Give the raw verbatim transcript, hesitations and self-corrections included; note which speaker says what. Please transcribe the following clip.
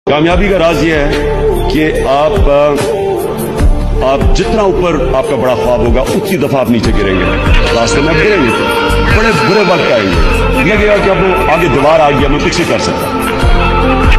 Speaker 1: कामयाबी का राज यह है कि आप आप जितना ऊपर आपका बड़ा ख्वाब होगा उतनी दफा आप नीचे गिरेंगे, रास्ते में गिरेंगे, बड़े बुरे वक्त आएंगे, लगेगा कि अब आगे दीवार आ गया, मैं कुछ नहीं कर सकता।